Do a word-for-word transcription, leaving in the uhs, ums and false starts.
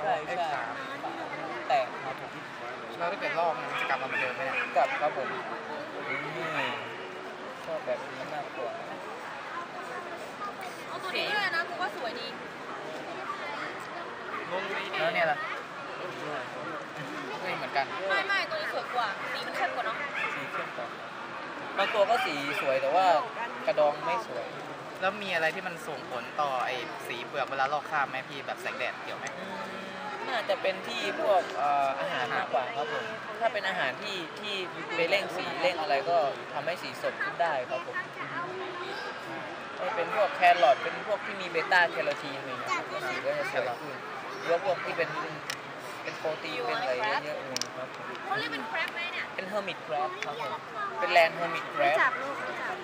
ใช่ใช่แตกครับผมแล้วถ้าเกิดลอกมันจะกลับมาเหมือนเดิมไหมเนี่ยกลับครับผมชอบแบบนี้มากกว่าเอาตัวนี้ด้วยนะกูว่าสวยดีแล้วเนี่ยล่ะเหมือนกันไม่ไม่ตัวนี้สวยกว่าสีมันเข้มกว่าเนาะสีเข้มกว่าบางตัวก็สีสวยแต่ว่ากระดองไม่สวยแล้วมีอะไรที่มันส่งผลต่อไอ้สีเปลือกเวลาลอกคราบไหมพี่แบบแสงแดดเกี่ยวไหมน่าจะเป็นที่พวกอาหารมากกว่าครับผมถ้าเป็นอาหารที่ที่ไปเร่งสีเร่งอะไรก็ทำให้สีสดขึ้นได้ครับผมเป็นพวกแครอทเป็นพวกที่มีเบต้าแคโรทีนอะไรเงี้ยสีก็จะสวยขึ้นหรือพวกที่เป็นเป็นโปรตีนเป็นอะไรเยอะๆเลยครับเขาเรียกเป็นแครบไหมเนี่ยเป็นเฮอร์มิตแครบครับผมเป็นแลนด์เฮอร์มิตแครบ